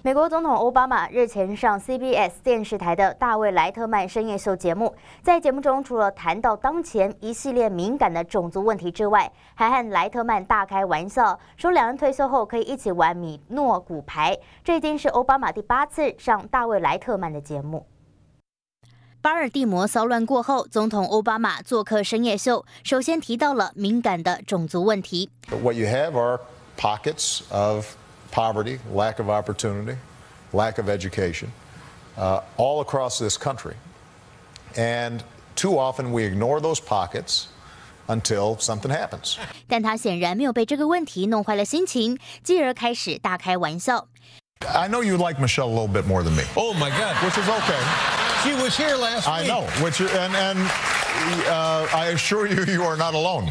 美国总统奥巴马日前上 CBS 电视台的大卫莱特曼深夜秀节目，在节目中除了谈到当前一系列敏感的种族问题之外，还和莱特曼大开玩笑，说两人退休后可以一起玩米诺骨牌。这已经是奥巴马第8次上大卫莱特曼的节目。巴尔的摩骚乱过后，总统奥巴马做客深夜秀，首先提到了敏感的种族问题。 What you have are pockets of poverty, lack of opportunity, lack of education, all across this country. And too often we ignore those pockets until something happens. 但他显然没有被这个问题弄坏了心情，继而开始大开玩笑。 I know you like Michelle a little bit more than me. Oh my God, which is okay. She was here last week. I know, and I assure you, you are not alone.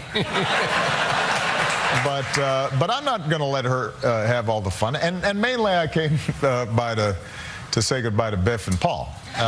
But I'm not going to let her have all the fun. And mainly I came by to say goodbye to Biff and Paul.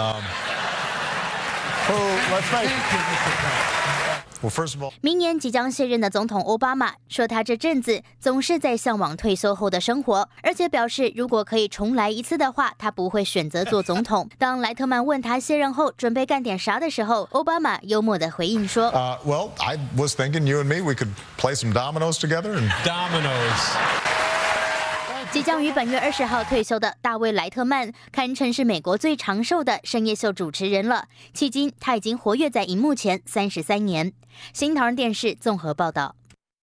Who, let's face it. Well, first of all, 明年即将卸任的总统奥巴马说，他这阵子总是在向往退休后的生活，而且表示如果可以重来一次的话，他不会选择做总统。当莱特曼问他卸任后准备干点啥的时候，奥巴马幽默地回应说 well, I was thinking you and me, we could play some dominoes together. And Dominoes. 即将于本月20号退休的大卫莱特曼，堪称是美国最长寿的深夜秀主持人了。迄今，他已经活跃在荧幕前33年。新唐人电视综合报道。